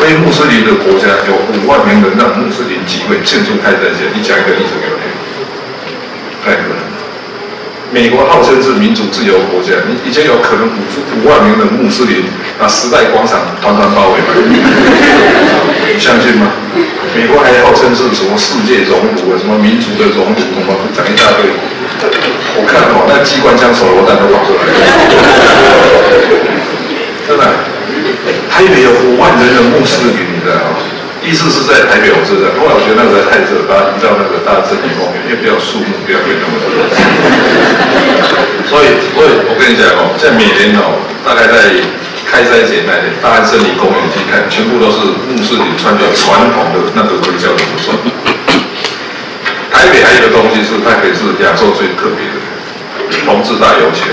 非穆斯林的国家有5万名人让穆斯林集会庆祝开战前，你讲一个例子给我听，太可能。美国号称是民主自由国家，你以前有可能5万名的穆斯林把时代广场团团包围吗？你相信吗？美国还号称是什么世界熔炉，什么民族的熔炉，什么讲一大堆。我看那机关枪、手榴弹都跑出来了，真的。台北有5万人的穆斯林，你知道吗？第一次是在台北火车站，后来我觉得那个太热，把它移到那个大真理公园，因为比较树木，不要被那么热。所以我跟你讲在每年大概在开斋节那天，大安森林公园去看，全部都是穆斯林穿着传统的那个回教服装。台北还有一个东西是台北是亚洲最特别的同志大游行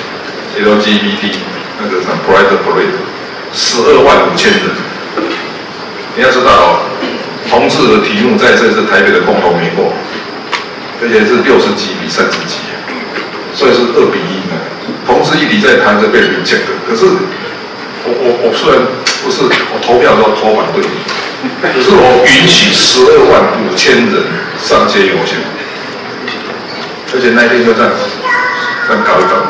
，LGBT 那个什么 Pride Parade，12万5千人。你要知道同志的题目在这是台北的共同名获，而且是60几比30几，所以是2比1呢。同志一离在谈着被人见的，可是我虽然不是我投票都投反对，可是我允许12万5千人上街游行，而且那一天就这样搞一搞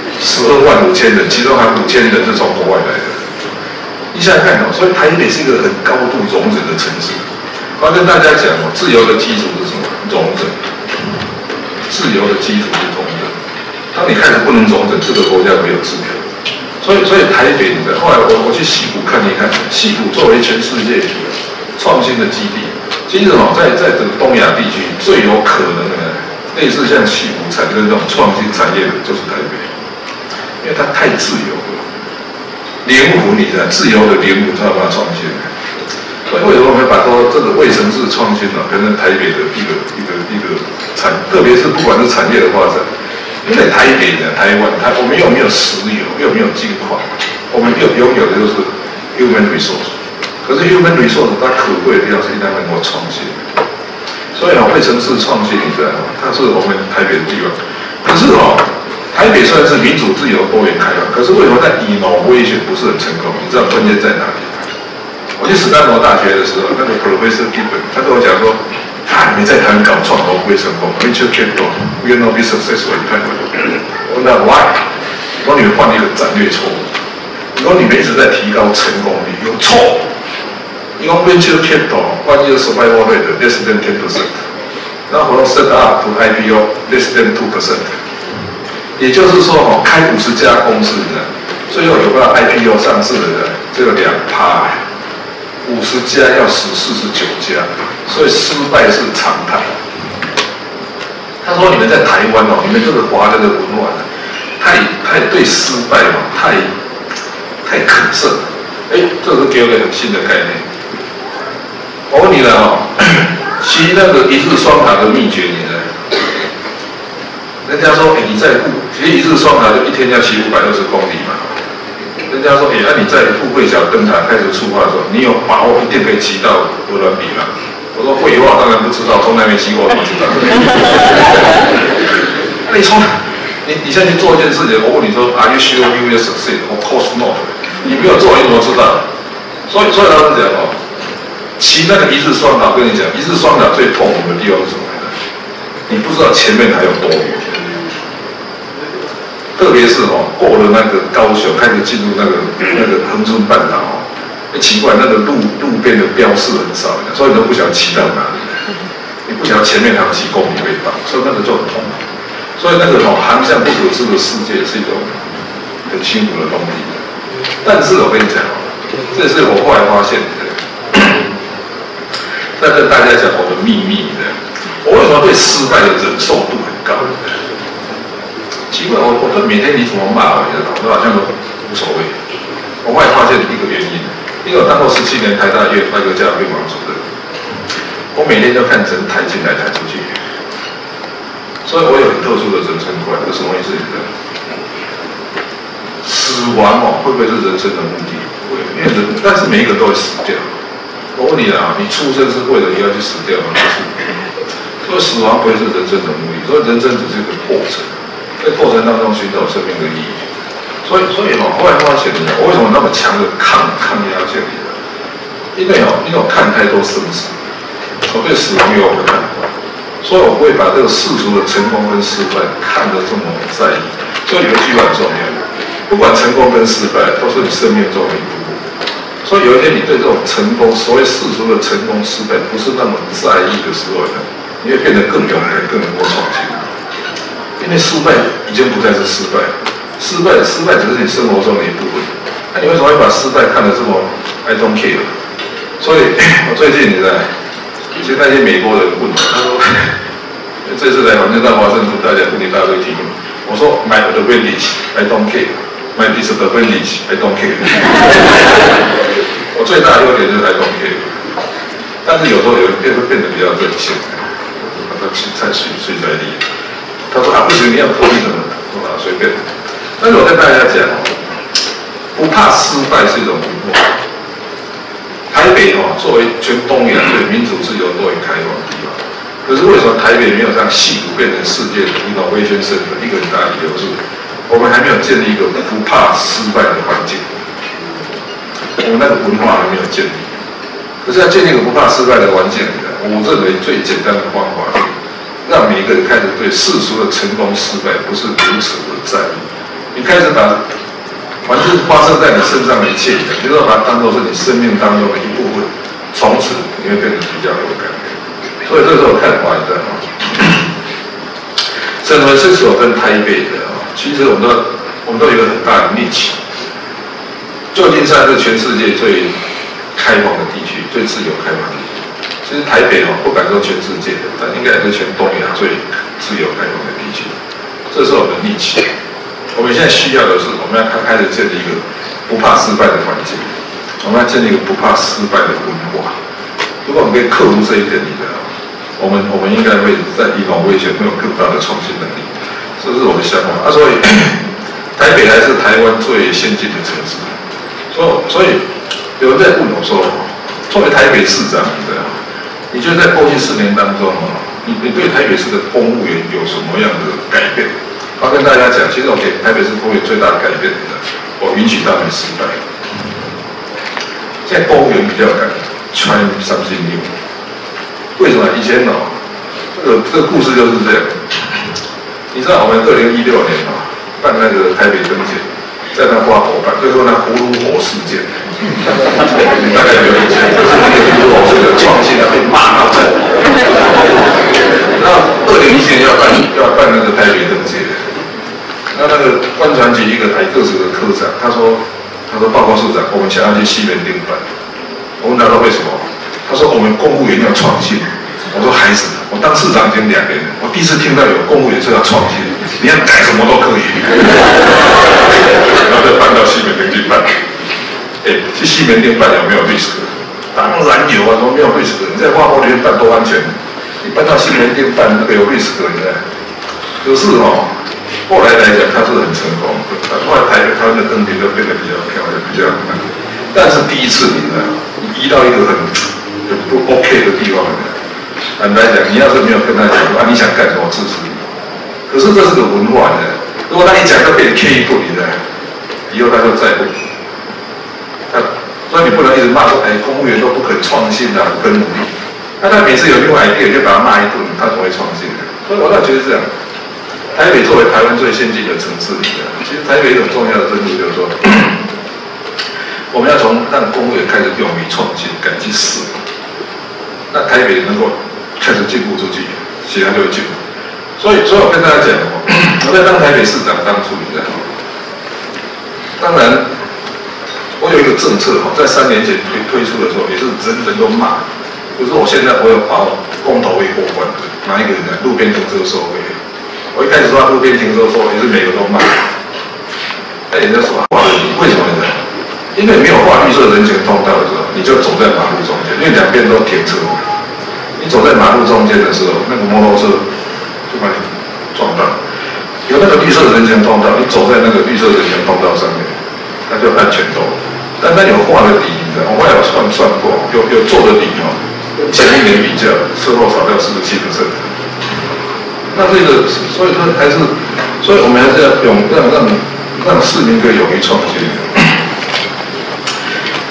，12万5千人，其中还5000人是从国外来的。你想想看所以台北是一个很高度容忍的城市。我要跟大家讲自由的基础是什么？容忍。自由的基础是容忍。当你开始不能容忍，这个国家没有自由。所以台北，你知道，后来我去矽谷看一看，矽谷作为全世界创新的基地，今日在整个东亚地区最有可能的类似像矽谷产生这种创新产业的，就是台北，因为它太自由了。灵魂，你知道，自由的灵魂才有办法创新。所以为什么我们把说这个卫生式创新变成台北的一个产，特别是不管是产业的发展，因为台北呢，台湾，我们又没有石油，又没有金矿，我们拥有的就是 human resource。可是 human resource 它可贵的地方是一旦能够创新。所以卫生式创新，你知道它是我们台北的地方。可是台北虽然是民主、自由、多元、开放，可是为什么在innovation不是很成功？你知道关键在哪里？我去史丹佛大学的时候，那个 Professor Gibbon 他跟我讲说，你在台湾搞创投不会成功 ，Venture capital will not be successful in Taiwan。我问他 why？ 我说你们犯了一个战略错误。你说你们一直在提高成功率，有错。因为 Venture capital 1 year survival rate less than 10%， 然后 set up to IPO less than 2%。也就是说，开50家公司的，最后有办法 IPO 上市的人只有2%，50家要死49家，所以失败是常态。他说：“你们在台湾你们这个华人的文化太对失败太可憎了。”这是给我一个很新的概念。我问你了骑那个1日双塔的秘诀，你呢？人家说，你在其实1日双塔就一天要骑520公里嘛。人家说，那你在富贵角灯塔开始出发的时候，你有把握一定可以骑到哥伦比亚吗？我说废话，当然不知道，从来没骑过，怎么知道？那你现在去做一件事情，我问你说 ，Are you sure you will succeed? Of course not。你没有做，你怎么知道？所以他们讲骑那个1日双塔，跟你讲，1日双塔最痛苦的地方是什么呢？你不知道前面还有多远。特别是过了那个高雄，开始进入那个恒春半岛奇怪，那个路边的标示很少，所以你都不晓得骑到哪里，你不晓得前面还有几公里会到，所以那个就很痛苦。所以那个航向不可知的世界是一种很辛苦的东西。但是我跟你讲这是我后来发现的，在跟大家讲我的秘密的，我为什么对失败的忍受度很高？奇怪，我每天你怎么骂我，我都好像都无所谓。我后来发现一个原因，因为我当过17年台大外科教病房主任，我每天都看整台进来台出去，所以我有很特殊的人生观。这什么意思？你知道？死亡会不会是人生的目的？会，因为但是每一个都会死掉。我问你你出生是为了你要去死掉吗？不是。所以死亡不会是人生的目的，所以人生只是一个过程。在过程当中寻找生命的意义，所以后来发现我为什么那么强的抗压性？ 因为我看太多生死，我对死亡有很看法，所以我不会把这个世俗的成功跟失败看得这么在意。所以有一句话很重要，不管成功跟失败，都是你生命中的一部分。所以有一天你对这种成功，所谓世俗的成功失败不是那么在意的时候呢，你会变得更勇敢，更能够创新。因为失败已经不再是失败，失败只是你生活中的一部分。那你为什么会把失败看得这么 I don't care？ 所以我最近其实那些美国人问我，他说这次来访问到华盛顿，大家问一大堆题目。我说 My advantage I don't care, my disadvantage I don't care 。我最大的优点就是 I don't care， 但是有时候有人会变得比较任性，他太随在理。他说不行，你要投资什么？我说随便。但是我跟大家讲不怕失败是一种文化。台北作为全东亚最民主自由多元开放的地方，可是为什么台北没有让矽谷变成世界的innovation center？一个很大的理由是，我们还没有建立一个不怕失败的环境，我们那个文化还没有建立。可是要建立一个不怕失败的环境，我认为最简单的方法是让每一个人开始对世俗的成功失败不是如此的在意，你开始把凡是发生在你身上的一切，你就把它当作是你生命当中的一部分，从此你会变得比较有感觉。所以这是我看法的San Francisco跟台北的其实我们都有一个很大的逆境。旧金山是全世界最开放的地区，最自由开放的地区。其实台北不敢说全世界的，但应该也是全东亚最自由开放的地区。这是我们的逆境。我们现在需要的是，我们要开始建立一个不怕失败的环境，我们要建立一个不怕失败的文化。如果我们可以克服这一点，我们应该会在innovation会有更大的创新能力，这是我的想法。所以台北还是台湾最先进的城市。所以有人在问我说，作为台北市长，你觉得在过去4年当中你对台北市的公务员有什么样的改变？我跟大家讲，其实我给台北市公务员最大的改变我允许他们失败。现在公务员比较敢 try something new。为什么？以前这个故事就是这样。你知道我们2016年办那个台北灯节，在那花火办，最后那葫芦火事件，你大概有印象，就是那个葫芦火事件创新被骂到这。那2017年要办那个台北灯节。那个观传局一个矮个子的科长，他说报告市长，我们想要去西门町办。我问他说为什么？他说我们公务员要创新。我说孩子，我当市长已经2年了，我第一次听到有公务员说要创新，你要改什么都可以。然后就搬到西门町去办。去西门町办有没有 risk？ 当然有啊，怎么没有 risk？ 你在花火里面办多安全？你搬到西门町办那个有 risk， 你知道？可是后来来讲，他是很成功的。后来台湾的灯节就变得比较漂亮，比较难。但是第一次，你移到一个很不 OK 的地方，坦白讲，你要是没有跟他讲你想干什么，支持你。可是这是个文化的，如果他一讲就被 K 过，你知道，以后他就再不。所以你不能一直骂说，公务员都不肯创新不肯努力。那他每次有另外idea就把他骂一顿，他怎么会创新的？所以我倒觉得这样。台北作为台湾最先进的城市，其实台北有很重要的任务就是说，我们要从让公务员开始勇于创新，敢去试。那台北能够开始进步出去，其他就会进步。所以我跟大家讲我在当台北市长当初，你知道，当然我有一个政策在3年前推出的时候，也是人人都骂。就是我现在我有把公投会过关的，哪一个人路边停车收费？我一开始说路边停车收费，也是每个都骂。人家说为什么呢？因为没有画绿色人行通道的时候，你就走在马路中间，因为2边都停车。你走在马路中间的时候，那个摩托车就把你撞到。有那个绿色人行通道，你走在那个绿色人行通道上面，那就安全多。但它有画的底，你知道，我后来有算过，有做的底跟前一年比较，车祸少掉47%。那这个，所以说还是，所以我们还是要让市民可以勇于创新。所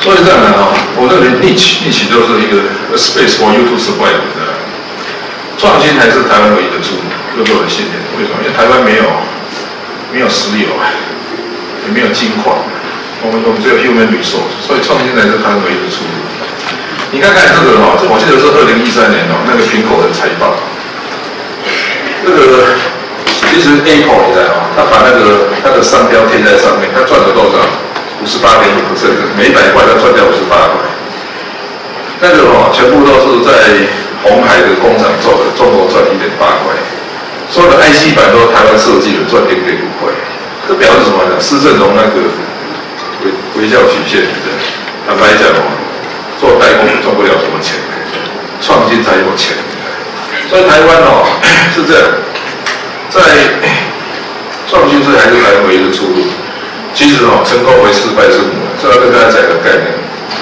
所以这样啊，我认为niche就是一个 space for you to survive 的创新，还是台湾唯一的出路，就是我的信念。为什么？因为台湾没有石油，也没有金矿，我们只有 human resource， 所以创新才是台湾唯一的出路。你看看这个这我记得是2013年那个苹果的财报，这个其实 Apple 你知道吗？他把它的商标贴在上面，他赚了多少？58.5%，每100块他赚掉58块。那个全部都是在鸿海的工厂做的，中国赚1.8块。所有的 IC 板都台湾设计的，赚0.5块。这表示什么呢？施正荣那个微笑曲线，坦白讲做代工赚不了什么钱，创新才有钱。所以台湾是这样，在创新是还是台湾唯一的出路。其实成功为失败之母，这要跟大家讲一个概念。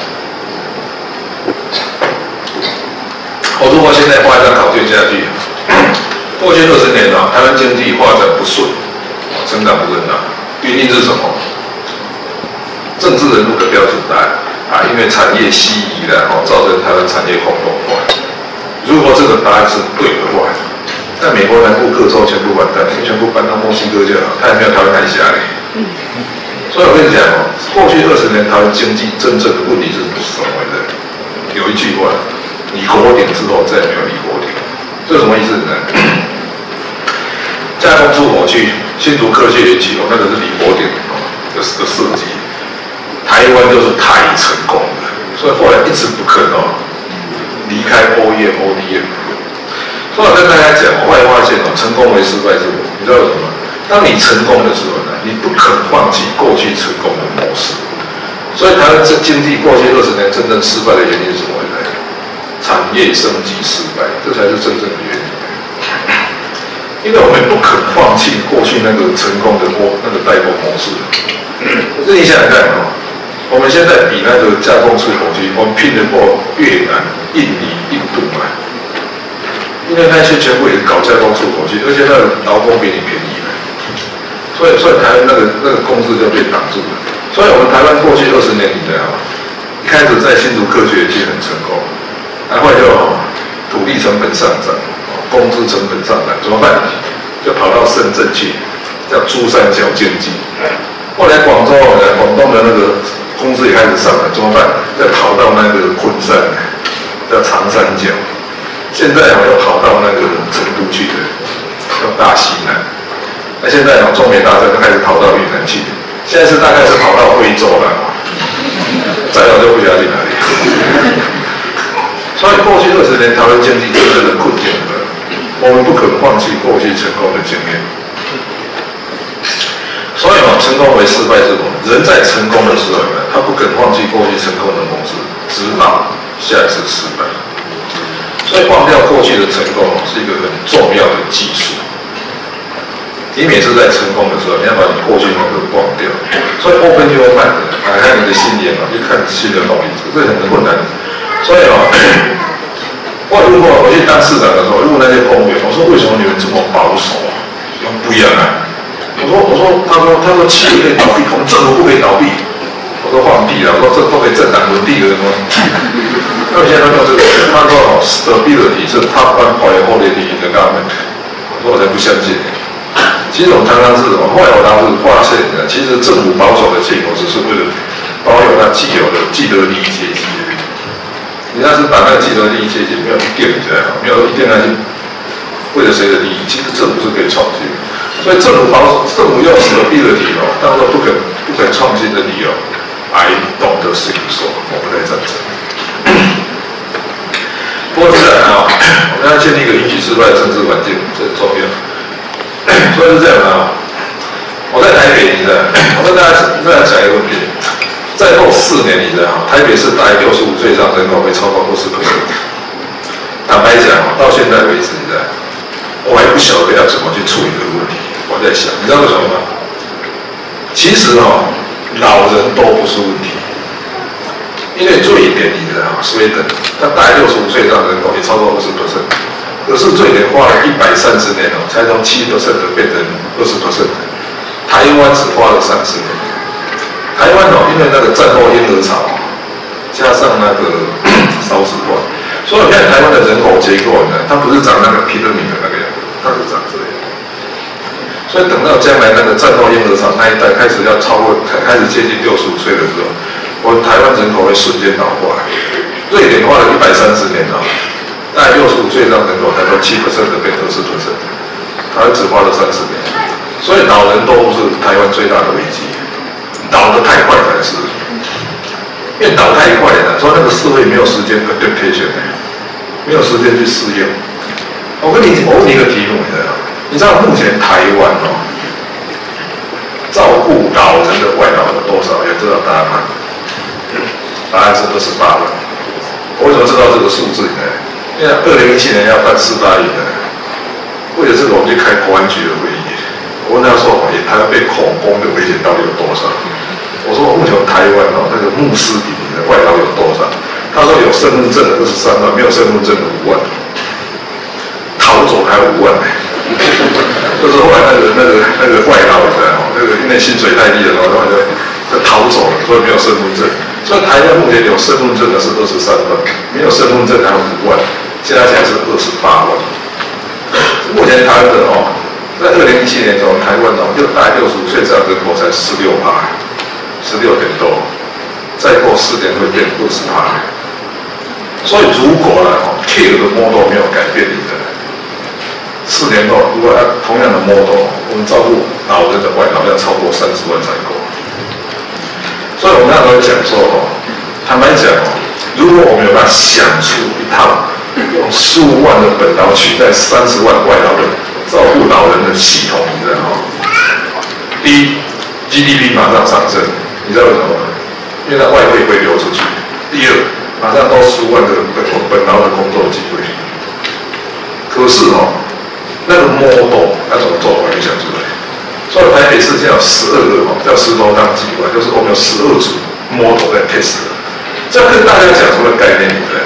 我如果现在画一张考卷下去，过去20年台湾经济发展不顺，成长不很大，原因是什么？政治人物的标准答案因为产业西移了造成台湾产业空洞化。如果这个答案是对的话，在美国南部各州全部完蛋，全部搬到墨西哥就好，他还没有台湾海峡嘞。所以我跟你讲过去20年台湾经济真正的问题是什么呢？有一句话，李国鼎之后再也没有李国鼎，这是什么意思呢？加工出口去新竹科学园区那个是李国鼎的设计，台湾就是太成功了，所以后来一直不肯离开 OEM。所以我跟大家讲，我会发现成功为失败之母，你知道为什么？当你成功的时候呢，你不肯放弃过去成功的模式。所以台湾经济过去20年真正失败的原因是什么呢？产业升级失败，这才是真正的原因。因为我们不肯放弃过去那个成功的那个代工模式。可是你想想看我们现在比那个加工出口去，我们拼得过越南、印尼、印度嘛？因为那些全部也搞加工出口去，而且那个劳工比你便宜。所以台湾那个工资就被挡住了。所以我们台湾过去20年以来一开始在新竹科学园区很成功，后来就土地成本上涨，工资成本上涨，怎么办？就跑到深圳去，叫珠三角经济。后来广东的那个工资也开始上来，怎么办？再跑到那个昆山，叫长三角。现在又跑到那个成都去的，叫大西南。那现在中美大战就开始跑到越南去，现在大概是跑到非洲了，再有就不知道去哪里。所以过去20年台湾经济真正的困境了，我们不可能放弃过去成功的经验。所以成功为失败之母，人在成功的时候呢，他不肯放弃过去成功的模式，直到下一次失败。所以忘掉过去的成功是一个很重要的技术。你每次在成功的时候，你要把你过去那个忘掉。所以 open your mind， 打开你的心眼去看新的东西，这很困难。所以如果我去当市长的时候，如果那些公务员，我说为什么你们这么保守不一样他说企业可以倒闭，我们政府不可以倒闭。我说放屁了，我说这都可以政党轮替的吗？他们现在都用这个，他说stability 是 top one priority in the government。我说我才不相信。其实我们常常是后来我当时发现其实政府保守的结果只是为了保有它既有的既得利益阶级。你要是把那个既得利益阶级没有一定没有一定要去为了谁的利益，其实政府是可以创新的。所以政府用stability当作不可创新的理由，I don't think so， 我不太赞成。不过自然我们要建立一个允许失败的政治环境，这很重要。所以是这样我在台北，你知道，我跟大家讲一个问题：再过4年，你知道，台北市大概65岁以上人口会超过20%。坦白讲，到现在为止，你知道，我还不晓得要怎么去处理这个问题。我在想，你知道为什么吗？其实老人都不是问题，因为瑞典，你知道，Sweden，它大概65岁以上人口也超过20%。可是瑞典花了130年才从7% 变成20%，台湾只花了30年。台湾因为那个战后婴儿潮， 加上那个少子化，所以你看台湾的人口结构呢，它不是长那个皮特米的那个样子，它是长这样。所以等到将来那个战后婴儿潮那一代开始要超过，开始接近65岁的时候，我们台湾人口会瞬间老化。瑞典花了130年啊，大概65岁以上人口才从7%的变20%，台湾只花了30年。所以老人都是台湾最大的危机，老得太快才是。因为老太快了，所以那个社会没有时间 adaptation， 没有时间去适应。我问你一个题目，你知道目前台湾照顾老人的外劳有多少？有知道答案吗？答案是28万。我为什么知道这个数字呢？因为2017年要办4大运的，为了这个我们去开国安局的会议。我那时候台湾被恐攻的危险到底有多少？我说目前台湾那个穆斯林的外劳有多少？他说有身份证的23万，没有身份证的5万，逃走还有5万呢。就是后来那个外劳因为薪水太低了，然后就逃走了，所以没有身份证。所以台湾目前有身份证的是23万，没有身份证还有5万，加起来是28万。目前台湾的在2017年中，台湾大概65岁以上人口才16%，16点多，再过4年会变20%。所以如果care 的 model 没有改变的，4年后如果同样的 model， 我们照顾老人的外劳要超过30万才够。所以我们那时候讲说坦白讲如果我们有办法想出一套用15万的本劳取代30万外劳的照顾老人的系统，你知道吗？第一 ，GDP 马上上升，你知道为什么吗？因为它外汇会流出去。第二，马上都15万的本劳的工作机会。可是那个 model 要怎么做？我没想出来。所以台北市现在有12个叫石头当机关，就是我们有12组 model 在 test。这跟大家讲什么概念？对不对？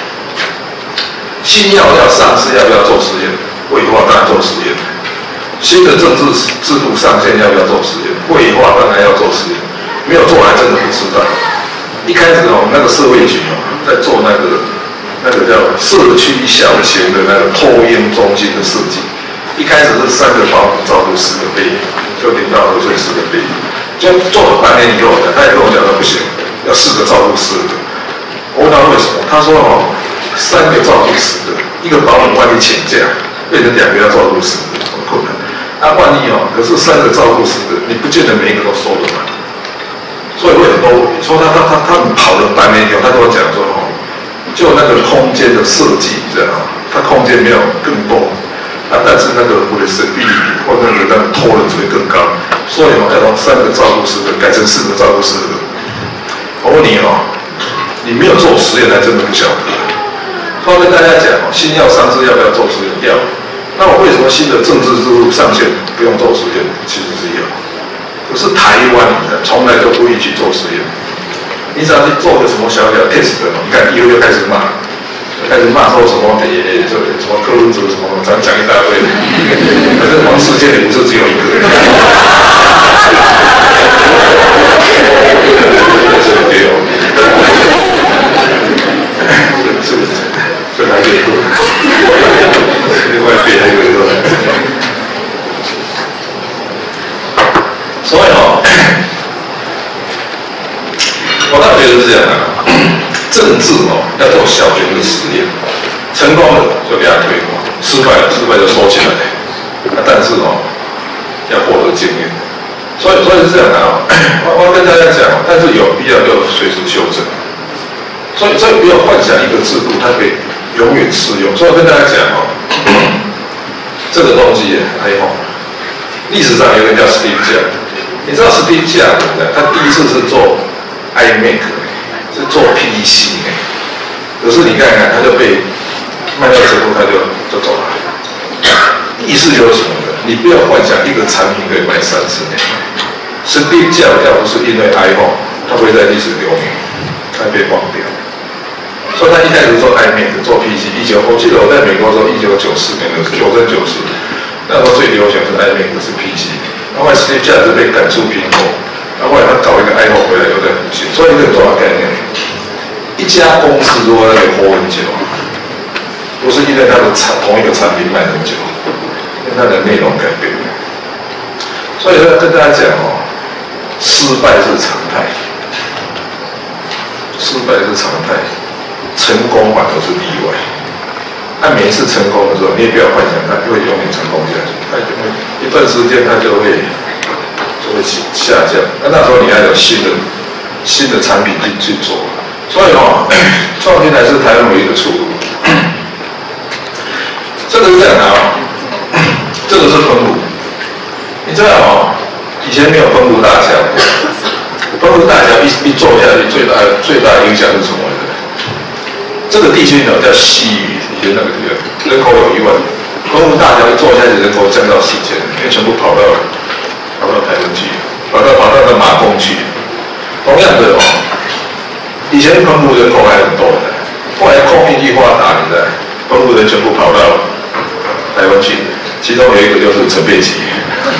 新药要上市，要不要做实验？卫化当然做实验，新的政治制度上线要不要做实验？卫化当然要做实验，没有做还真的不知道。一开始那个社会局在做那个叫社区小型的那个托婴中心的设计，一开始是3个保姆照顾4个 baby， 就0到2岁4个 baby， 就做了半年以后，他也跟我讲说不行，要4个照顾4个。我问他为什么？他说3个照顾10个，一个保姆万一请假。变成2个要照顾10个，很困难。万一可是3个照顾10个，你不见得每一个都收得满，所以会很多问题。所以他们跑了半年以后，他跟我讲说就那个空间的设计，你知道吗？它空间没有更多，但是那个我的神秘或那个拖的只会更高，所以要从3个照顾10个改成4个照顾10个。我问你你没有做实验，还真的不晓得。所以跟大家讲新药上市要不要做实验？要。那我为什么新的政治制度上线不用做实验？其实是要。可是台湾从来都不会去做实验。你只要去做个什么小小 test， 你看以后就开始骂说什么什么柯文哲什么，咱讲一大堆。反正王世坚也不是只有一个。是不是？这还有一个，另外别还有一个，所以我倒觉得是这样政治要做小型的实验，成功了就给他推广，失败就收起来。但是要获得经验，所以是这样我跟大家讲但是有必要就随时修正。所以不要幻想一个制度它可以永远适用。所以我跟大家讲这个东西历史上有一个叫 Steve Jobs， 你知道 Steve Jobs 他第一次是做 iMac， 是做 PC， 可是你看看他就被卖到之后他就走了。意思就是什么呢？你不要幻想一个产品可以卖30年。Steve Jobs 要不是因为 iPhone， 他会在历史留名，他被忘掉。所以他一开始做 iMac 做 PC， 我记得我在美国的时候，1994年的93、94，那时候最流行是 iMac 是 PC， 然后 Steve Jobs 被赶出苹果，然后后来他搞一个 iPhone 回来又在复兴，所以这个重要概念， 一家公司如果要活很久，不是因为它的同一个产品卖很久，因为它的内容改变了。所以要跟大家讲哦，失败是常态，失败是常态，成功反而是例外。他每一次成功的时候，你也不要幻想他就会永远成功下去，他就会一段时间他就会下降。那时候你要有新的产品去做，所以哦，创新还是台湾唯一的出路。这个是这样的哦，这个是分母，你知道哦，以前没有分母大小，分母大小一做下去，最大的影响是什么呢？这个地区呢叫西域。以前那个人口有1万，分母大小一做下去，人口降到4000，因为全部跑到台湾去，跑到那马公去。同样的哦，以前澎湖人口还很多的，后来空运一发达，你知道，澎湖人全部跑到台湾去，其中有一个就是陈佩琪。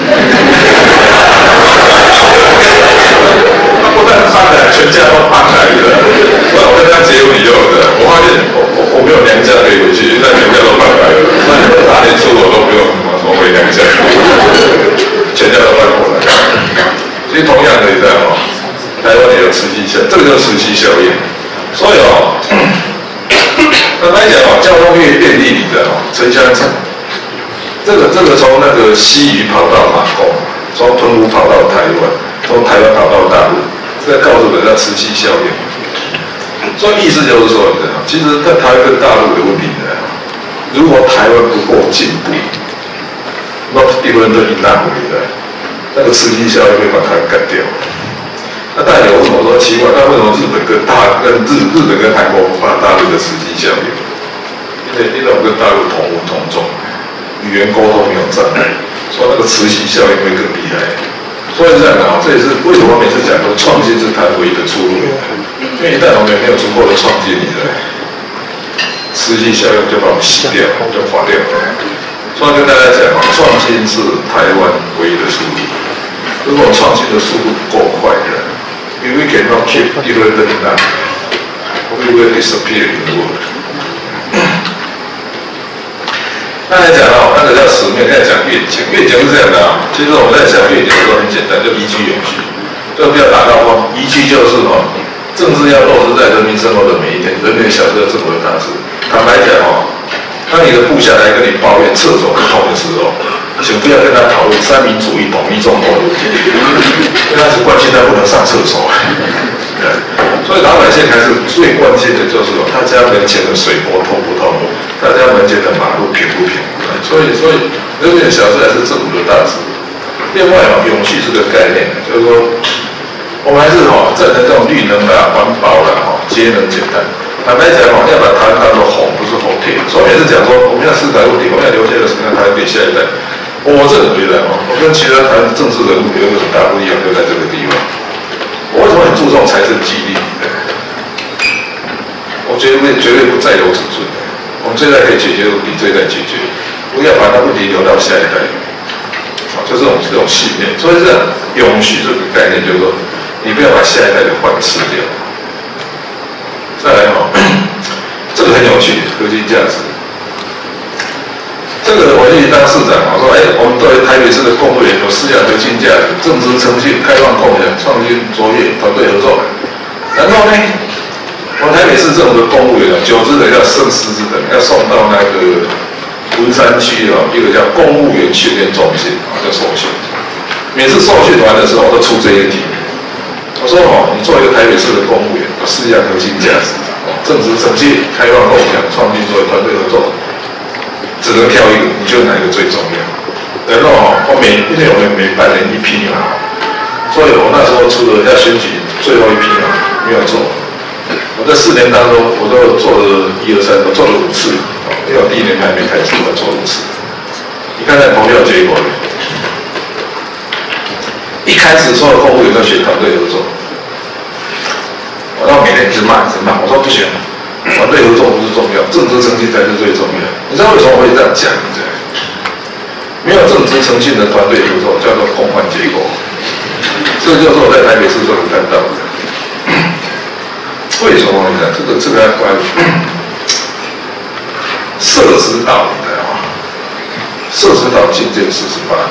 他不但上来，全家都搬来了。后来我跟他结婚以后的，我发现我没有娘家可以回去，但全家都搬来了。所以哪年出我都不用什么回娘家，全家都搬过来。其实同样的，你知道吗？台湾也有磁吸效，这个就是磁吸效应。所以哦，坦白讲哦，交通越便利，你知道吗？城乡城，这个从那个西屿跑到马公，从澎湖跑到台湾，从台湾跑到大陆，这告诉人家磁吸效应。所以意思就是说，你知道，其实在台湾跟大陆的问题呢，如果台湾不够进步 ，not different enough 的，那个磁吸效应会把它干掉。那大家有问我说奇怪，那为什么日本跟韩国不把大陆的磁吸效应？因为我们跟大陆同文同种，语言沟通没有障碍，所以那个磁吸效应会更厉害。所以这样啊，这也是为什么每次讲说创新是它唯一的出路，因为一旦我们没有足够的创新，你的磁吸效应就把我们洗掉，就划掉。所以跟大家讲，创新是台湾唯一的出路。如果创新的速度不够快的，if we cannot keep developing that, we will disappear in the world. 刚才讲到那个叫使命，刚才讲愿景，愿景是这样的啊。其实我们在想愿景的时候很简单，就宜居永续，就不要打高光。宜居就是哦，政治要落实在人民生活的每一天，人民小事要政府的大事。坦白讲哦，当你的部下来跟你抱怨厕所不通的时候，请不要跟他讨论三民主义、统一中国的问题，因为他只关心他不能上厕所。所以老百姓还是最关心的就是他家门前的水沟通不通，他家门前的马路平不平。所以人民小事还是政府的大事。另外永续这个概念，就是说我们还是站在这种绿能啦、环保啦、节能减碳。坦白讲要把台湾当作红，不是红铁。所以也是讲说，我们要思考问题，我们要留下一个什么样的台湾给下一代。我认为的我跟其他台湾政治人物有一个很大不一样，就在这个地方。我为什么很注重财政激励？我绝对不再有子孙。我们这一代可以解决问题，这一代解决，不要把那问题留到下一代。就是这种信念。所以这永续这个概念，就是说，你不要把下一代的饭吃掉。再来这个很有趣，核心价值。这个我去当市长，我说，我们对台北市的公务员有4样核心价值：正直、诚信、开放、共享、创新、卓越、团队合作。然后呢，我们台北市政府的公务员9只人要升10只人，要送到那个文山区一个叫公务员训练中心叫受训。每次受训完的时候，我都出这一题。我说你做一个台北市的公务员，有4样核心价值：正直、诚信、开放、共享、创新、卓越、团队合作。只能挑一个，你觉得哪一个最重要？然后因为我们每半年一批嘛，所以我那时候除了要选举最后一批嘛，没有做。我在4年当中，我都做了1、2、3，我做了5次，因为我第1年还没开始，我做5次。你看看投票结果，一开始所有公务员都选团队合作，我到每天一直骂，我说不行。团队合作不是重要，正直诚信才是最重要。你知道为什么我会这样讲？没有正直诚信的团队合作叫做共犯结果，这就是我在台北市所能看到的。 为什么呢？这个要关社指导的啊，社指导进监48年，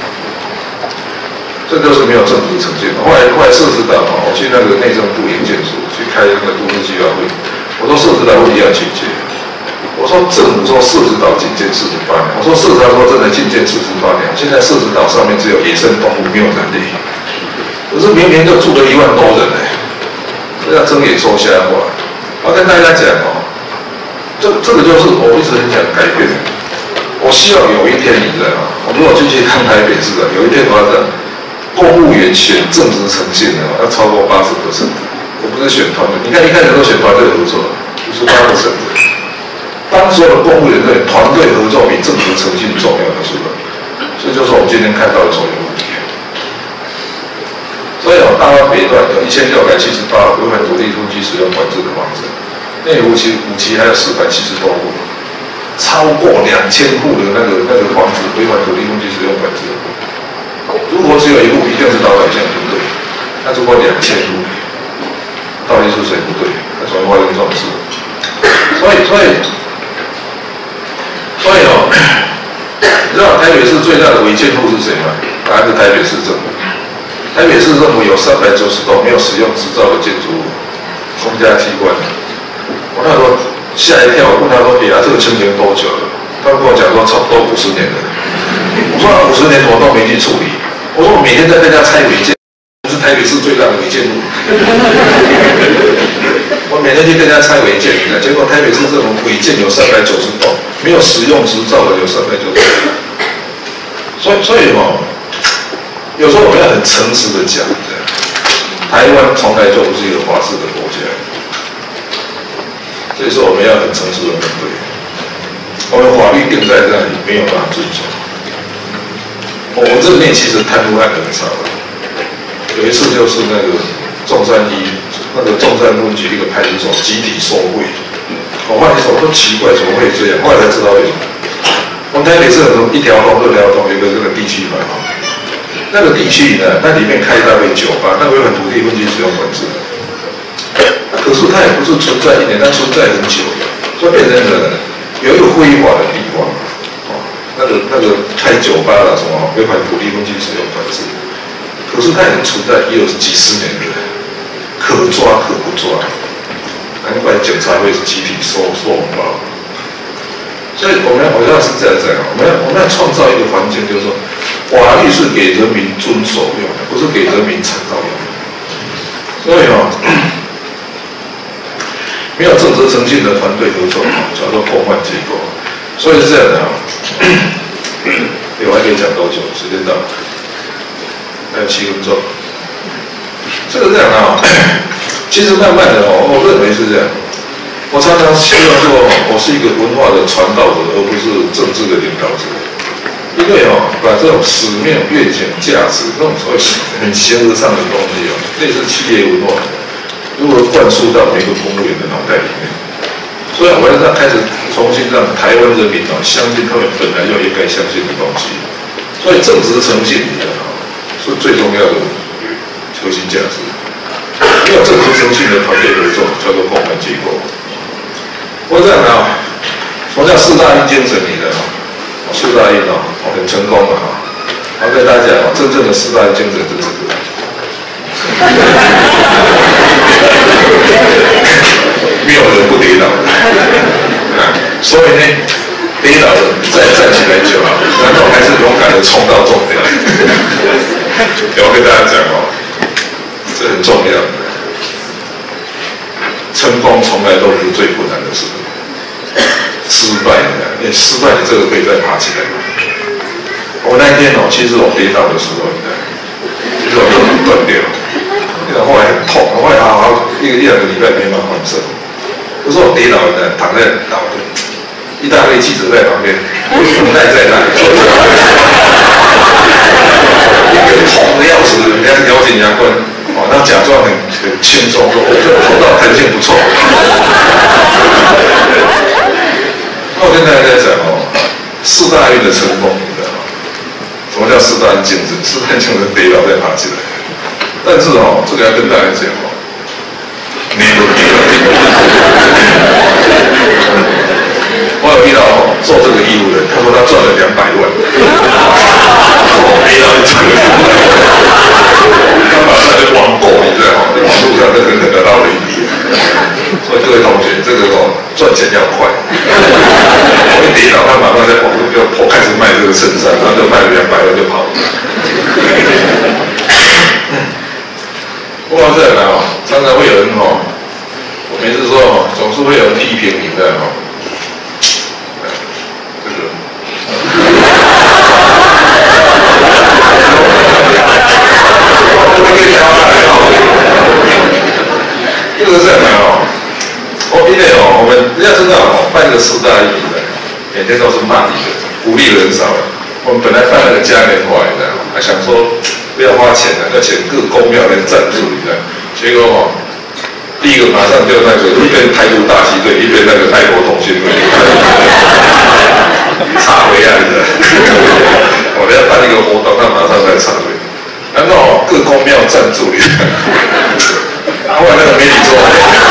这就是没有政治呈现。后来社指导我去那个内政部营建署去开那个都市计划会，我说社指导会一样进监。我说政府说社指导进监48年，我说社指导说真的进监48年，现在社指导上面只有野生动物，没有人类。可是明明就住了1万多人这要睁眼说瞎话。我跟大家讲这个就是我一直很想改变。我希望有一天你知道吗？我如果进去看台北市有一天我要讲，公务员选正职呈现要超过80%。我不是选团队，你看一开始都选团队合作，58%。当所有的公务员对团队合作比正职呈现重要的时候，这就是我们今天看到的所有问题。所以大湾北段有1678违反土地土地使用管制的房子，内湖期还有470多户，超过2000户的那个房子违反土地土地使用管制。如果只有1户，一定是导向不对。那如果2000户，到底是谁不对？那怎么发生这种事？所以你知道台北市最大的违建户是谁吗？答案是台北市政府。台北市政府有390栋没有使用执照的建筑物，公家机关。我那时候吓一跳，我问他说：“这个情形多久了？”他跟我讲说差不多50年了。我说50年我都没去处理。我说我每天在跟人家拆违建，是台北市最大的违建户。我每天去跟人家拆违建，结果台北市政府违建有390栋，没有使用执照的有390栋。所以有时候我们要很诚实的讲，台湾从来就不是一个法治的国家，所以说我们要很诚实的面对，我们法律定在那里，没有办法遵守。我这边其实贪污案很少，有一次就是那个中山分局一个派出所集体收贿，我后来说都奇怪怎么会这样，后来才知道为什么。我们台北市有1条龙、2条龙，有一个这个地区法。那个地区呢，那里面开一大堆酒吧，那违反土地分区使用管制。可是它也不是存在1年，它存在很久，所以变成了有一个非法的地方，那个开酒吧啦什么违反土地分区使用管制。可是它已经存在也有几十年了，可抓可不抓，难怪检察会是集体收红包。所以我们要是这样讲，我们要创造一个环境，就是说，法律是给人民遵守用的，不是给人民参照用的。所以没有正直诚信的团队合作，叫做共犯结构。所以是这样的我还可以讲多久？时间到了，还有7分钟。这个这样其实慢慢的我认为是这样。我常常希望说，我是一个文化的传道者，而不是政治的领导者。因为把这种使命、愿景、价值，那种所谓很形而上的东西类似企业文化，如何灌输到每个公务员的脑袋里面？所以我要开始重新让台湾人民相信他们本来就应该相信的东西。所以正直诚信是最重要的核心价值。没有正直诚信的团队合作，叫做共犯结构。我这样什么叫4大运精神里的4大运很成功的我跟大家讲真正的4大运精神是这个。没有人不跌倒的所以呢，跌倒了再站起来就好，然后还是勇敢的冲到终点。我跟大家讲这很重要的。成功从来都不是最困难的事，失败你失败这个可以再爬起来。我那一天其实我跌倒的时候，其实我就很断掉，后来很痛，后来好1、2个礼拜没办法换肾。可是我跌倒躺在倒的，一大堆记者在旁边，等待在那里，一个痛的要死，人家咬紧牙关。他假装很轻松，说：“这个头道弹性不错。”那我跟大家讲4大运的成功，你知道吗？什么叫4大运精神？4大运精神跌倒再爬起来。但是这个要跟大家讲never give up。 有遇到做这个义务的，他说他赚了200万，没到这个，他马上就网购，你知道吗？网络上这个得到了一笔。所以各位同学，这个赚钱要快。我一跌倒，他马上在网络就开始卖这个衬衫，然后就卖了200万就跑了。不光这样哦，常常会有人我每次说总是会有人批评你的这个。这个是什么因为我们要知道办这个4大义的，每天都是骂你的，鼓励的人少了。我们本来办那个嘉年华，你知道吗？还想说不要花钱的，要请各公庙来赞助，你知道？结果第一个马上就那个一边台独大旗队，一边那个爱国同心队，插回来的。我们要办一个活动，他马上在插队。然后各公庙赞助你，后来那个没你做。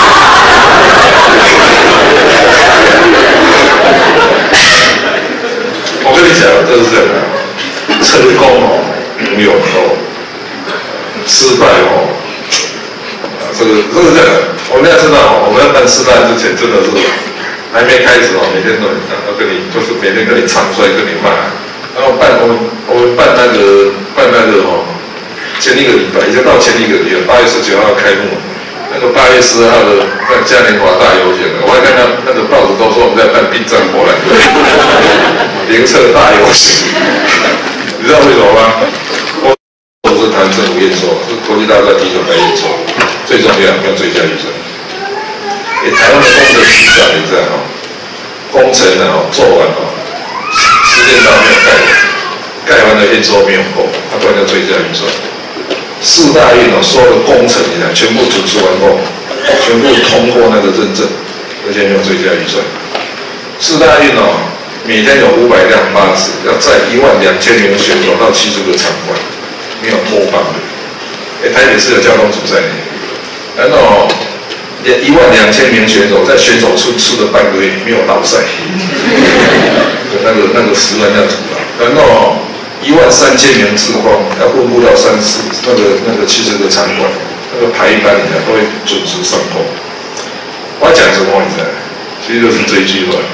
我跟你讲，就是这样的，成功没有失败这个是这样的。我们要知道，我们要办4大之前，真的是还没开始每天都要跟你，就是每天跟你唱衰，跟你骂。然后我们办那个前一个礼拜，已经到前一个礼拜，8月19号开幕。那个8月10号的那嘉年华大游行，我还看到那个报纸都说我们在办殡葬博览会，联测大游行，你知道为什么吗？都是谈政府验收，是国际大赛提出来验收，最重要用最佳预算。台湾的工程局长你知道工程做完时间上没有盖完的验收没有够，他不然叫最佳预算。4大运所有的工程全部准时完工，全部通过那个认证，而且没有最佳预算。4大运每天有500辆巴士，要载12000名选手到70个场馆，没有脱班的。台北市的交通组在内，然后12000名选手在选手村吃了半个月没有到赛，那个时段要阻挡，然后。13000名志工要分布到那个70个场馆，那个排一班都会准时上工。我要讲什么你知道？其实就是这一句话：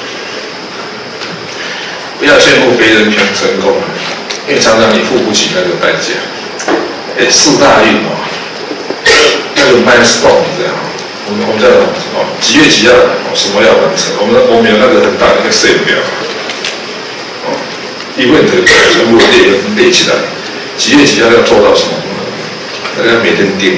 不要羡慕别人成功，因为常常你付不起那个代价。4大运那个 milestone 你知道吗？我们叫几月几号什么要完成？我们有那个很大的一个 set 表。event 全部列起来，几月几号要做到什么？大家每天盯。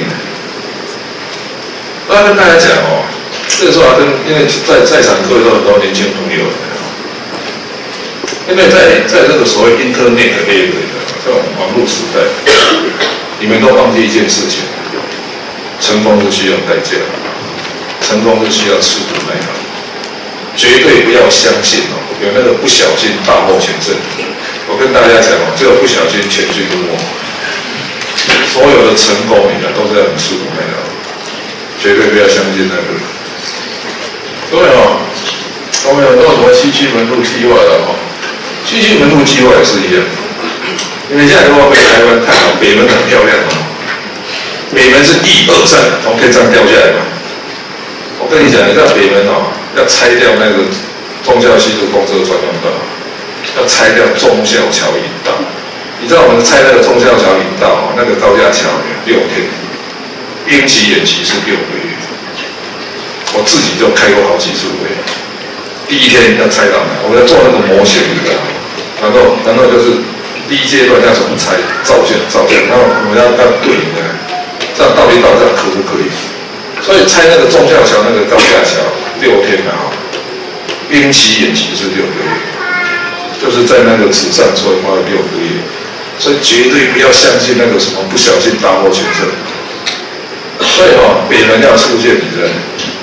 我要跟大家讲这个时候因为在场各位都很多年轻朋友，因为在这个所谓 Internet 的这种网络时代，你们都忘记一件事情：成功是需要代价，成功是需要吃苦耐劳，绝对不要相信有那个不小心大获全胜。我跟大家讲只有不小心全军覆没。所有的成功都是要很吃苦耐劳，绝对不要相信那个。所以我们有很多什么7期门路计划的7期门路计划也是一样。因为现在如果回台湾看北门很漂亮北门是1、2、3从天上掉下来嘛。我跟你讲，你到北门要拆掉那个忠孝西路公车专用道，要拆掉忠孝桥引道。你知道我们拆那个忠孝桥引道那个高架桥6天，兵期演习是6个月。我自己就开过好几次会，第一天要拆到哪？我们要做那个模型，你知道吗？然后就是第一阶段要怎么拆，照相，然后我们要对的，这样到底可不可以？所以拆那个忠孝桥那个高架桥6天兵期演习是6个月，就是在那个纸上所以花了6个月。所以绝对不要相信那个什么不小心大获全胜。所以北门要出现，你知道，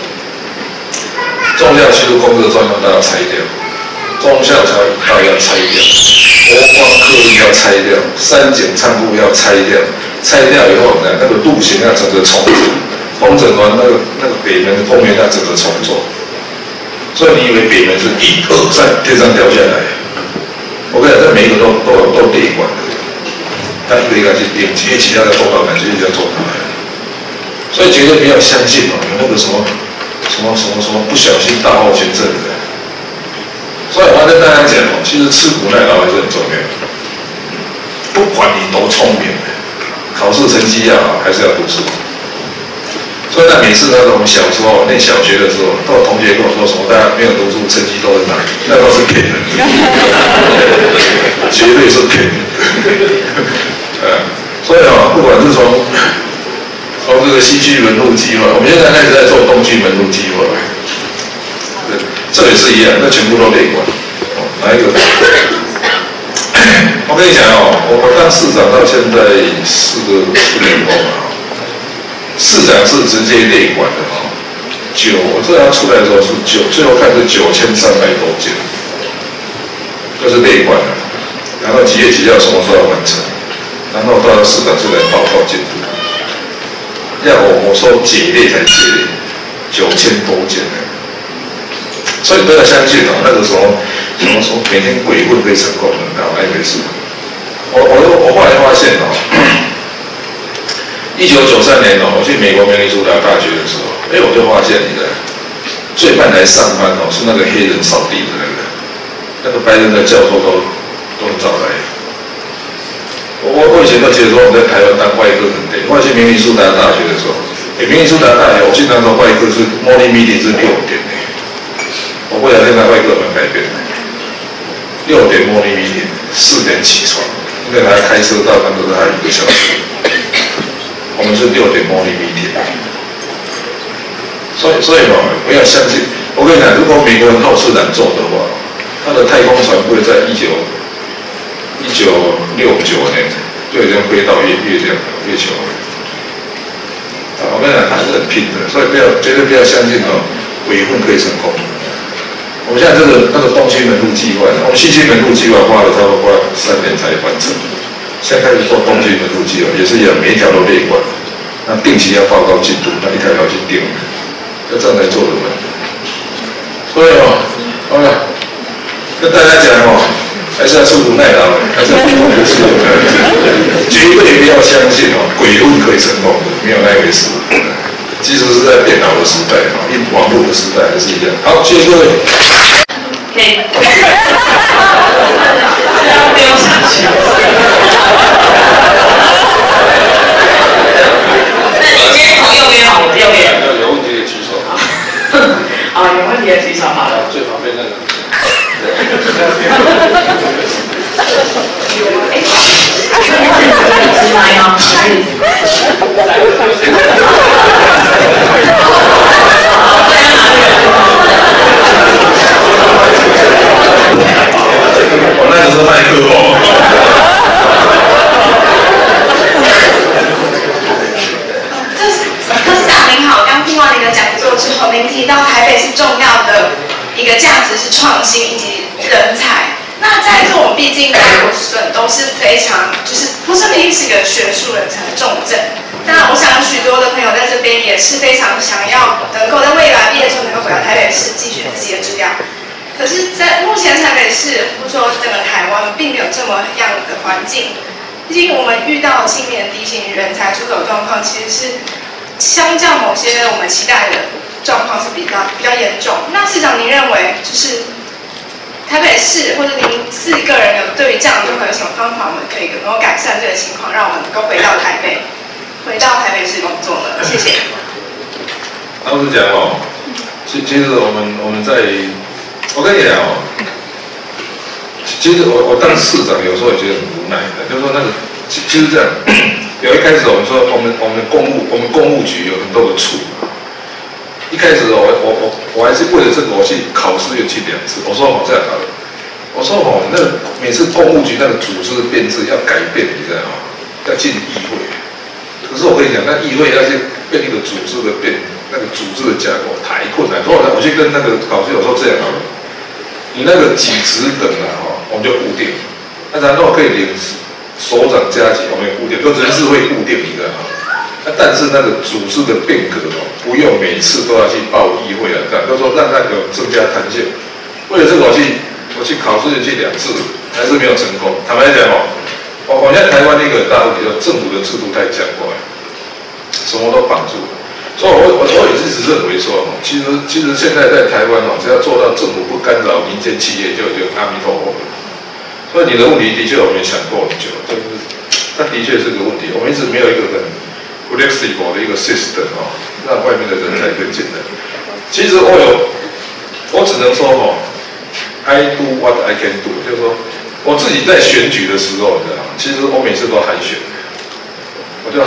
忠孝西路公车专用道要拆掉，忠孝桥引道要拆掉，国光客运要拆掉，三井仓库要拆掉，拆掉以后呢，那个路型要整个重整，重整完那个北门公园要整个重做。 所以你以为北门是1、2、3天上掉下来？我跟你讲，这每一个都列管的，他一个一个去点，其他的做到哪，其他做到哪。所以绝对不要相信有那个什么不小心大获全胜的。所以我要跟大家讲其实吃苦耐劳还是很重要。不管你多聪明，考试成绩要好，还是要读书。所以每次我们小时候念小学的时候，都有同学跟我说什么，大家没有读书，成绩都很好，那都是骗人的，绝对是骗人的。所以不管是从这个西区门路计划，我们现在开始在做东区门路计划，这也是一样，那全部都列管。哪一个？我跟你讲我当市长到现在4年多嘛。市长是直接列管的我这样出来的时候是最后看是9300多件，就是列管的，然后几月几号什么时候完成，然后到市长这来报告进度。要我说解列才解列，9000多件呢。所以不要相信那个时候每天鬼混可以成功的，那没事。我后来发现1993年我去美国明尼苏达大学的时候，我就发现最慢来上班是那个黑人扫地的那个白人的教授都很早来。我以前都觉得说我们在台湾当外科很累，我去明尼苏达大学的时候，明尼苏达大学我去当时外科是 morning meeting 是6点我不晓得现在外科有没有改变，6点 morning meeting 4点起床，因为还开车到那个还1个小时。我们是6点 morning meeting， 所以不要相信。我跟你讲，如果美国人好事难做的话，他的太空船会在1969年就已经飞到月球了。我跟你讲，他是很拼的，所以绝对不要相信伪混可以成功。我们现在那个东区门路计划，我们西区门路计划花了差不多3年才完成。现在开始做东区门路计划，也是一样，每一条都列管，那定期要报告进度，那一条条去定，要这样才做得完。所以跟大家讲还是要吃苦耐劳，还是要读书，绝对不要相信鬼混可以成功的，没有那回事。即使是在电脑的时代网络的时代还是一样。好，谢谢各位。 可以。不用想起。那你今天从右边好，我右边。 有问题的举手。 好，有问题的举手好了。 最旁边那个。 来吗？ 我那个是麦克风。 柯市长您好，刚听完您的讲座之后，您提到台北市重要的一个价值是创新以及人才。那在座我们毕竟大多数人都是非常，波士顿是一个学术人才的重镇。那我想许多的朋友在这边也是非常想要能够在未来毕业之后能够回到台北市继续自己的治疗。可是，在目前台北市或者说整个台湾并没有这么样的环境。毕竟我们遇到青年低薪人才出走状况，其实是相较某些我们期待的状况是比较严重。那市长您认为台北市或者您自己个人对于这样的状况有什么方法，我们可以能够改善这个情况，让我们能够回到台北市工作呢？谢谢。 老实讲其实我们在，我跟你讲其实我当市长有时候也觉得很无奈的，就是说那个其实这样，一开始我们说我们公务局有很多的处。一开始我还是为了这个我去考试又去2次。我说这样好了，我说那个每次公务局那个组织编制要改变，你知道吗？要进议会。可是我跟你讲，那议会要去变一个组织的那个组织的架构太困难。所以我去跟那个考试我说这样好了，你那个几职等我们就固定，然后可以领首长加级，我们也固定，就人事会固定，你知道吗？ 但是那个组织的变革哦，不用每次都要去报议会来干，就是说让那个增加弹性。为了这个我去考试去2次，还是没有成功。坦白讲哦，我现在台湾一个很大问题，就是政府的制度太僵化，什么都绑住了。所以我也是一直认为说，其实现在在台湾哦，只要做到政府不干扰民间企业，就阿弥陀佛了。所以你的问题的确我们也想过很久，就是它的确是个问题。我们一直没有一个很 flexible 的一个 system 哦，让外面的人才可以进来。其实我只能说哦 ，I do what I can do， 就是说我自己在选举的时候，你知道吗？其实我每次都海选，我就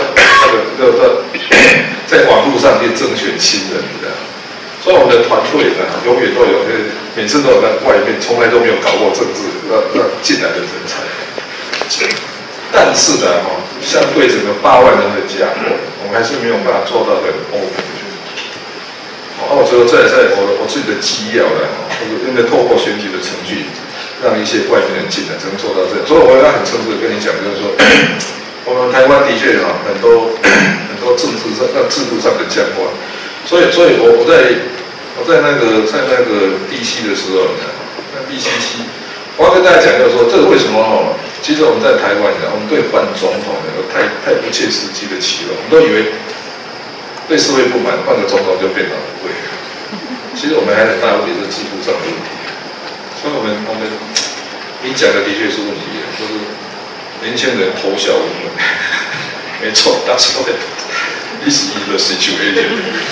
在网络上去征选新人，你知道吗？所以我们的团队呢，永远都有，每次都有在外面，从来都没有搞过政治，让进来的人才。但是呢，相对整个8万人的架构，我们还是没有办法做到很 open。我觉得这也是我自己的基要的，应该透过选举的程序，让一些外面人进来，才能做到这样。所以我要很诚实的跟你讲，就是说，我们台湾的确很多政治上、制度上的僵化。所以我在那个DC 的时候，那 DCC， 我要跟大家讲，就是说，这个为什么其实我们在台湾我们对换总统有太不切实际的期望，我们都以为对社会不满，换个总统就变老贵。其实我们还很大问题是制度上的问题。所以我们你讲的的确是问题，就是年轻人投效无门。没错，当时This is the situation。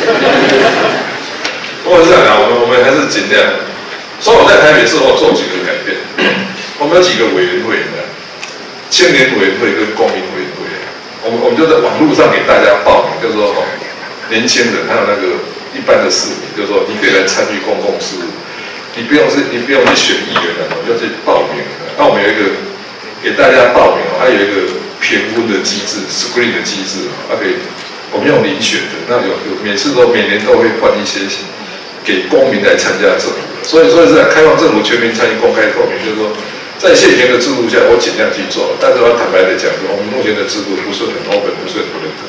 不过是这样啊，我们还是尽量。所以我在台北市做几个改变，我们有几个委员会的，青年委员会跟公民委员会，我们就在网络上给大家报名，就是说年轻人还有那个一般的市民，就是说你可以来参与公共事务，你不用去选议员了，你就去报名。那我们有一个给大家报名，还有一个评分的机制 ，screen 的机制，可以。我们用遴选的，那有每年都会换一些给公民来参加政府的，所以是开放政府全民参与、公开透明，就是说在现行的制度下，我尽量去做，但是我坦白的讲，我们目前的制度不是很 open， 不是很不认可。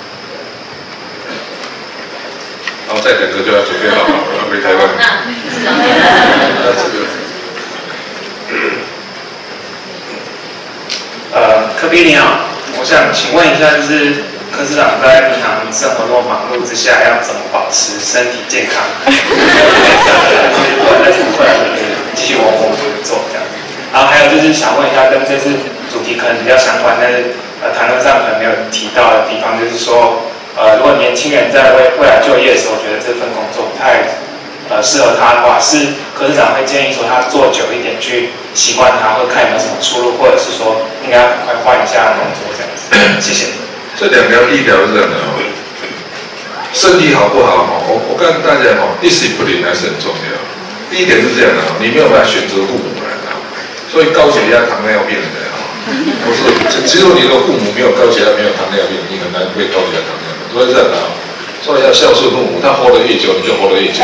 然后再2个就要准备好要回台湾。那这个， 柯 P 你好，我想请问一下，就是柯市长在平常生活中忙碌之下，要怎么保持身体健康？在部分继续我做这样。然后还有就是想问一下，跟这次主题可能比较相关，但是谈论上可能没有提到的地方，就是说，如果年轻人在未来就业的时候，觉得这份工作不太适合他的话，是柯市长会建议说他做久一点去习惯它，或看有没有什么出路，或者是说应该很快换一下工作这样子。谢谢。 这2条，第1条是这样的身体好不好我告诉大家discipline 还是很重要。第1点是这样的你没有办法选择父母来的，所以高血压、糖尿病的不是，只有你的父母没有高血压、没有糖尿病，你很难会高血压、糖尿病。所以这样的所以要孝顺父母，他活得越久，你就活得越久。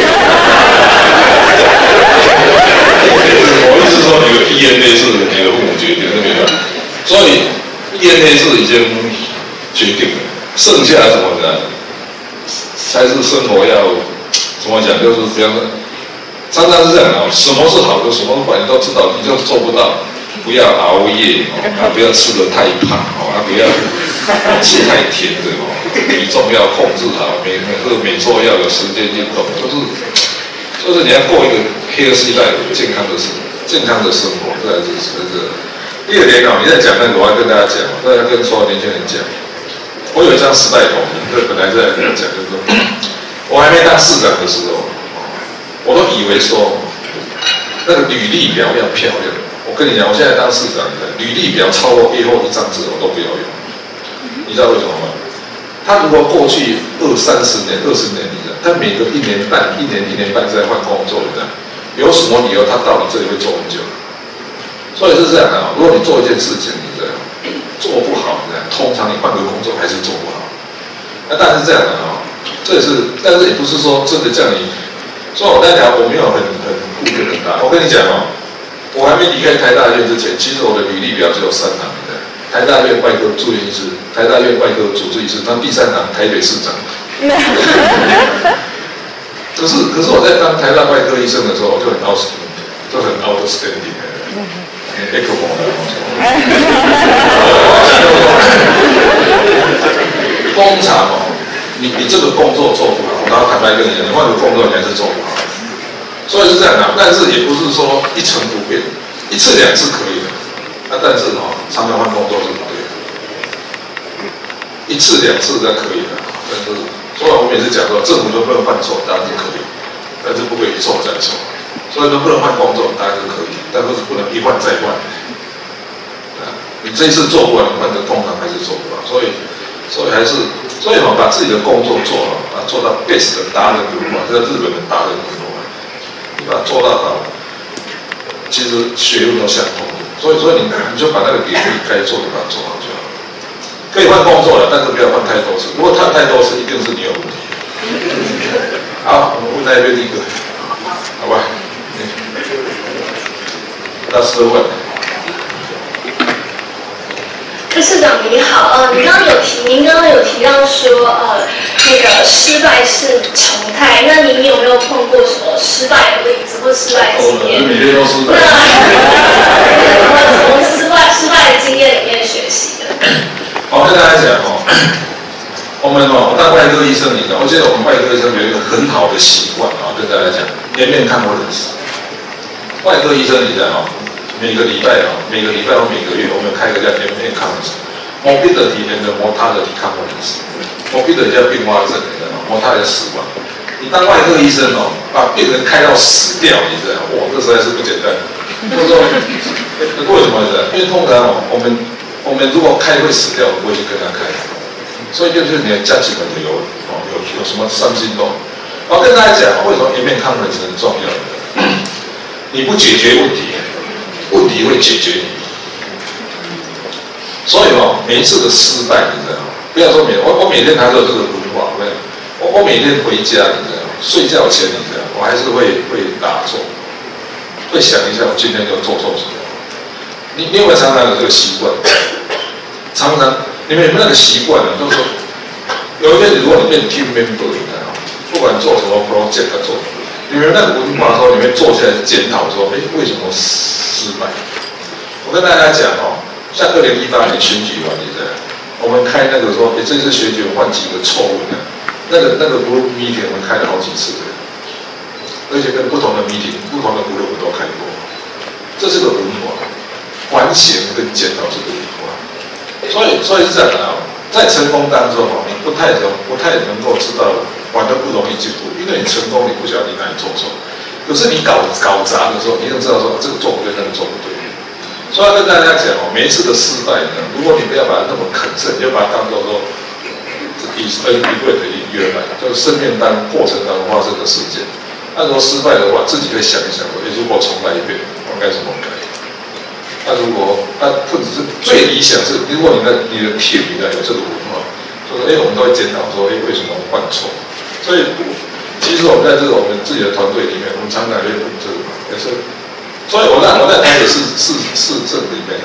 我意思说，你的 DNA 是你的父母决定的，没有。所以 DNA 是已经决定了，剩下什么呢？才是生活要怎么讲？就是这样的，常常是这样什么是好的，什么坏你都知道，你就做不到。不要熬夜不要吃得太胖不要吃太甜的体重要控制好，每周要有时间运动，就是你要过一个healthy life健康的生活，这才是第2点你在讲那个，我要跟大家讲，我要跟所有年轻人讲，我有一张时代桶，这本来在讲，就是说，我还没当市长的时候，我都以为说那个履历表要漂亮。我跟你讲，我现在当市长的履历表超过A4 1张纸我都不要用，你知道为什么吗？他如果过去20-30年、20年，他每个1年半在换工作，有什么理由他到你这里会做很久？所以是这样的如果你做一件事情，你这样做不好，通常你换个工作还是做不好。但是这样的但是也不是说真的叫你。所以我刚才讲，我没有很顾虑很大。我跟你讲我还没离开台大院之前，其实我的履历表只有3行的。 台大院外科住院医师，台大院外科主治医师，那第3行台北市长。可是我在当台大外科医生的时候，我就很 outstanding， X 光的。通常你这个工作做不好，然后坦白跟你讲，你换个工作你还是做不好，所以是这样的。但是也不是说一成不变，1次2次可以的，但是常常换工作是不对的。1次2次才可以的，但是所以我每次讲说，政府都不能犯错，当然是可以，但是不可以一错再错。所以能不能换工作，当然是可以，但是不能一换再换。你这一次做不完，你换的通常还是做不完，所以把自己的工作做好，把它做到 best 的达人文化，这个日本的达人文化，你把它做到好，其实学问都相通的，所以你就把那个领域该做的把它做好就好。可以换工作了，但是不要换太多次，如果换太多次，一定是你有问题。好，我们问那边第一个，好吧？那是问。 市长你好，您刚刚有提到说，那个失败是常态，那您有没有碰过什么失败的例子或失败经验？ 每天都失败。 那从失败的经验里面学习的。 我跟大家讲我们当外科医生，你知道，我记得我们外科医生有一个很好的习惯跟大家讲，颜面看过人事。外科医生你知道每个礼拜或每个月，我们开个叫颜面conference，morbidity and mortality conference。morbidity 叫并发症，你知道吗 ？mortality 死亡。你当外科医生把病人开到死掉，你知道吗？哇，这实在是不简单。就是说，为什么呢？因为通常我们如果开会死掉，我不会去跟他开，所以就是你的家庭们有什么伤心动。我跟大家讲，为什么颜面conference很重要的？你不解决问题。问题会解决你，所以每一次的失败，你知道吗？不要说我每天还是有这个文化，我每天回家，你知道吗？睡觉前，你知道吗？我还是会打坐，会想一下我今天要做错什么。你有没有常常有这个习惯？常常你们有没有那个习惯呢？就是说，有一天如果你变 team member， 你知道吗？不管做什么 project 做。你们那个文化说，你们坐下来检讨说，为什么失败？我跟大家讲像2018年选举完，你知道，我们开那个说，这次选举犯几个错误呢？那个 group meeting 我们开了好几次的，而且跟不同的 meeting、不同的 group 都开过。这是个文化，反省跟检讨是个文化。所以是这样的在成功当中你不太能够知道。玩得不容易进步，因为你成功，你不晓得你哪里做错。可是你搞砸的时候，你一定知道说这个做不对，那个做不对。所以要跟大家讲每一次的失败呢，如果你不要把它那么肯慎，你就把它当作说is an event in your life， 就是生命过程当中发生的事件。那如果失败的话，自己会想一想如果重来一遍，我该怎么改？那如果或者是最理想是，如果你的 team 里面有这个文化，就说我们都会检讨说为什么我犯错。所以，其实我们在我们自己的团队里面，我们常常会问这个，也是。所以我在台北市政里面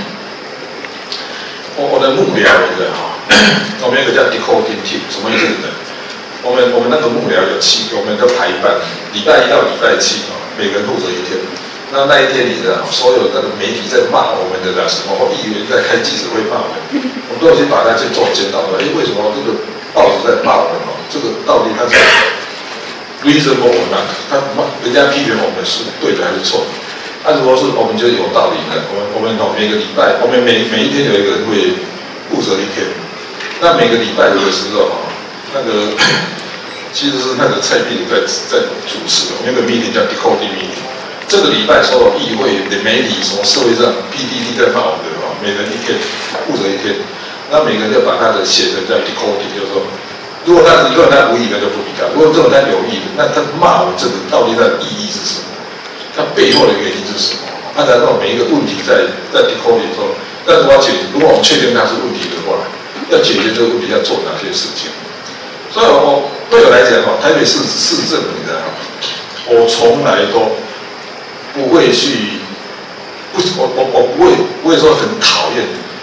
我的幕僚我们有一个叫 decoding team， 什么意思呢？我们那个幕僚我们的排班，礼拜1到礼拜7每个人负责1天。那一天你知道，所有那个媒体在骂我们的什么议员在开记者会骂我们，我们都要去把它去做检讨的。为什么这个报纸在骂我们这个到底它是 reasonable or not？ 人家批评我们是对的还是错的？如果是我们觉得有道理的，我们每个礼拜，我们每一天有一个人会负责1天。那每个礼拜有的时候那个其实是那个蔡壁如在主持的，那个 meeting 叫 decoding meeting。这个礼拜所有议会的媒体，什么社会上 PTT 在骂我们的每人1天负责1天。那每个人就把他的写成叫 decoding， 就是说，如果他无意的就不理他；如果这种他有意的，那他骂我们这个到底它的意义是什么？它背后的原因是什么？然后每一个问题在 decoding 中，但是如果我们确定它是问题的话，要解决这个问题要做哪些事情？所以对我来讲台北市政你知道我从来都不会去，我不会说很讨厌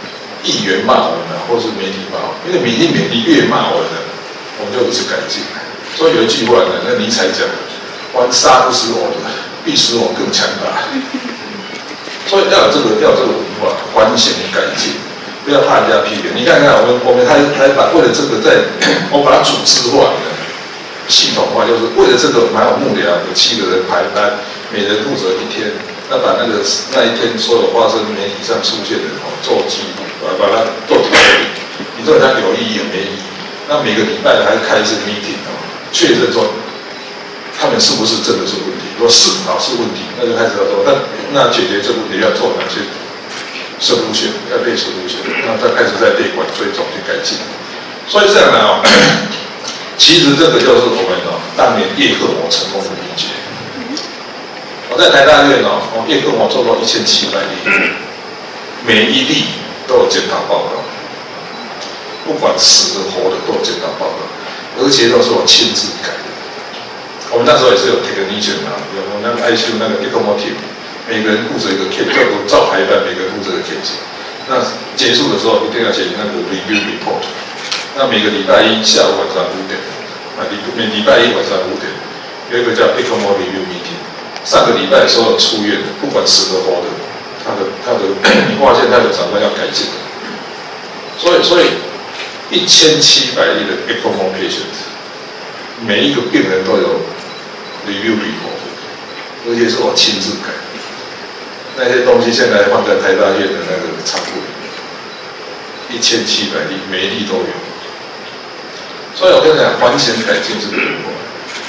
议员骂我们啊，或是媒体骂我们，因为你越骂我们，我们就不是改进。所以有一句话呢，那尼采讲的，玩杀不死我的，必使我更强大。所以要有这个文化，反省改进，不要怕人家批评。你看看我们还把为了这个我把它组织化的系统化，就是为了这个，还有幕僚有7个人排班，每人负责1天，那把那一天所有发生媒体上出现的做记录，把它做条理。你说它有意义也没意义。那每个礼拜还开一次 meeting 确认说他们是不是真的是问题。如果是问题，那就开始要做。那解决这个问题要做哪些solution，要列solution，那再开始在列管追踪去改进。所以这样呢，其实这个就是我们当年叶克膜成功的理解。我在台大院叶克膜做到1700例，每一例都有检讨报告，不管死的活的都有检讨报告，而且都是我亲自改的。我们那时候也是有 technician 有那个 ICU 那个 ECMO team， 每个人负责一个 case， 就照排班，每个人负责一个 case。那结束的时候一定要写那个 review report。那每个礼拜一下午晚上5点，每礼拜一晚上5点有一个叫 ECMO review meeting。上个礼拜所有出院的，不管死的活的，他的你发现他有长官要改进的。所以1700例的 ECMO patient， 每一个病人都有 review report， 而且是我亲自改。那些东西现在放在台大院的那个仓库里面，1700例，每一例都有。所以我跟你讲，环境改进是不错的。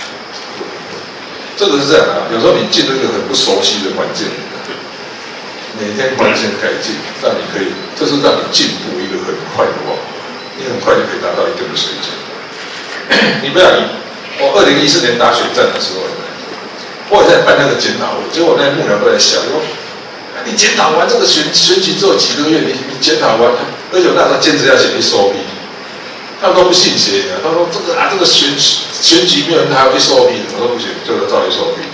这个是这样有时候你进入一个很不熟悉的环境，每天环境改进，让你可以，这是让你进步一个很快的话，你很快就可以达到一定的水准。你不要我2014年打选战的时候，我也在办那个检讨会，结果那幕僚都在笑，说你检讨完这个选举只有几个月，你检讨完，而且我那时候坚持要写SOP，他们都不信邪的，他说这个选举没有人还要SOP的，我说不行，就要照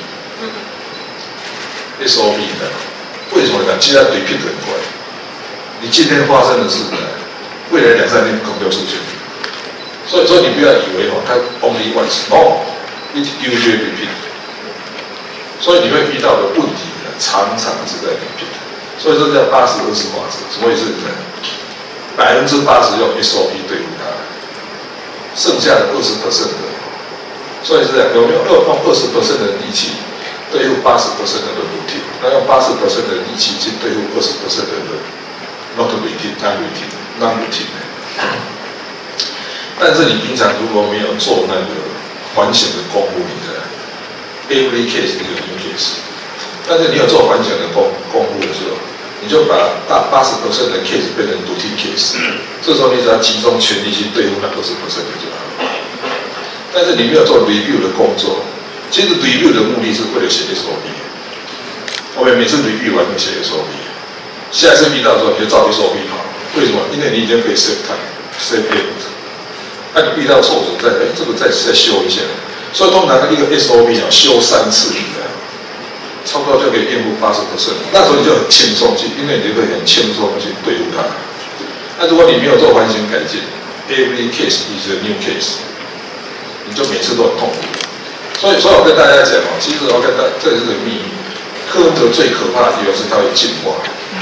SOP。SOP 的，为什么呢？其实它对拼很快，你今天发生的事呢，未来2-3天可能就出现。所以你不要以为它 only once， no， it usually repeat。所以你会遇到的问题呢，常常是在repeat。所以这叫80-20法则。什么意思呢？80%用 SOP 对付它，剩下的20%的，所以是这样，有没有用20% 的力气对付80% 的routine？那用80% 的力气去对付20% 的 not routine。但是你平常如果没有做那个反省的功夫，你的 every case 一个 new case。但是你有做反省的功夫的时候，你就把80% 的 case 变成 routine case。这时候你只要集中全力去对付那20% 就好了。但是你没有做 review 的工作，其实 review 的目的是为了写 SOP。我们每次 review 完就写 SOP， 下一次遇到的时候你就照 SOP 跑。为什么？因为你已经可以 save time、save effort。那你遇到挫折这个再修一下。所以通常一个 SOP 修3次，差不多就可以应付80%。那时候你就很轻松去，因为你就可以很轻松去对付它。那如果你没有做环境改进 ，every case is a new case。你就每次都很痛苦，所以我跟大家讲其实我跟大家这是个秘密，柯文哲最可怕的地方是他会进化，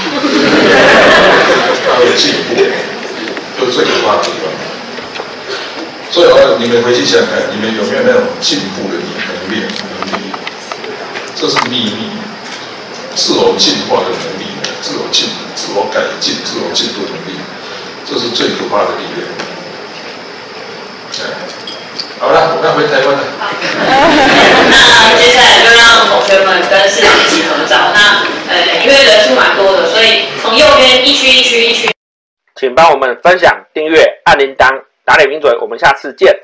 他会进步，就是最可怕的地方。所以你们回去想想看，你们有没有那种进步的能力？这是秘密，自我进化的能力，自我改进、自我进步的能力，这是最可怕的力量。好了，我们要回台湾了。 那接下来就让同学们跟市长一起合照。那因为人数蛮多的，所以从右边一区，请帮我们分享、订阅、按铃铛、打脸名嘴。我们下次见。